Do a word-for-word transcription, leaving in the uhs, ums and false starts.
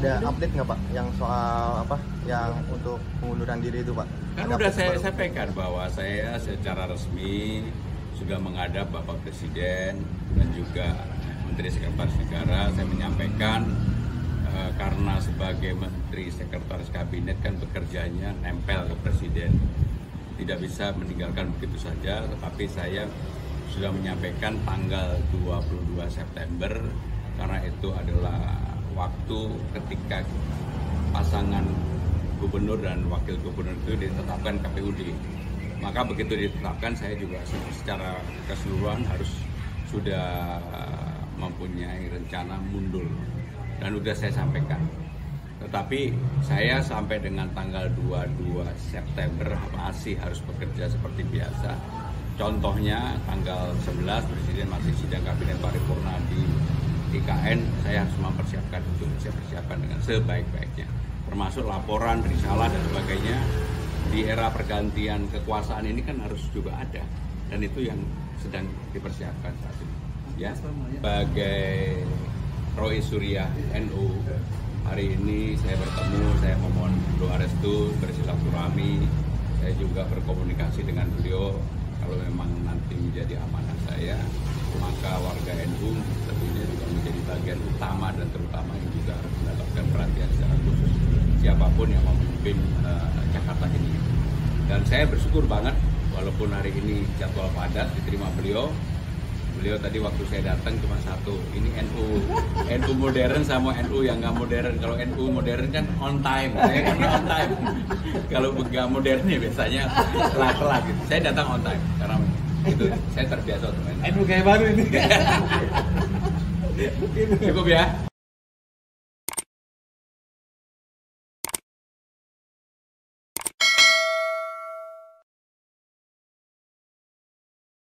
ada update nggak Pak yang soal apa yang untuk pengunduran diri itu Pak? Kan Ada udah update saya baru? sampaikan bahwa saya secara resmi sudah menghadap Bapak Presiden dan juga Menteri Sekretaris Negara. Saya menyampaikan eh, karena sebagai Menteri Sekretaris Kabinet kan bekerjanya nempel ke Presiden, tidak bisa meninggalkan begitu saja. Tetapi saya sudah menyampaikan tanggal dua puluh dua September karena itu adalah waktu ketika pasangan gubernur dan wakil gubernur itu ditetapkan K P U D. Maka begitu ditetapkan saya juga secara keseluruhan harus sudah mempunyai rencana mundur dan sudah saya sampaikan. Tetapi saya sampai dengan tanggal dua puluh dua September masih harus bekerja seperti biasa. Contohnya tanggal sebelas Presiden masih sidang kabinet paripurna di I K N, saya harus mempersiapkan untuk saya persiapkan dengan sebaik-baiknya, termasuk laporan, risalah dan sebagainya. Di era pergantian kekuasaan ini kan harus juga ada, dan itu yang sedang dipersiapkan saat ini. Ya, sebagai Roy Surya N U, hari ini saya bertemu, saya memohon doa restu, bersilaturahmi, saya juga berkomunikasi dengan beliau. Kalau memang nanti menjadi amanah saya, maka warga N U tentunya juga menjadi bagian utama dan terutama yang juga harus mendapatkan perhatian secara khusus siapapun yang memimpin uh, Jakarta ini. Dan saya bersyukur banget walaupun hari ini jadwal padat diterima beliau. Beliau tadi waktu saya datang cuma satu, ini N U N U modern sama N U yang nggak modern. Kalau N U modern kan on time, saya kan on time. Kalau nggak modern ya biasanya telat-telat gitu. Saya datang on time karena itu saya terbiasa untuk main. N U kayak baru ini. Cukup ya.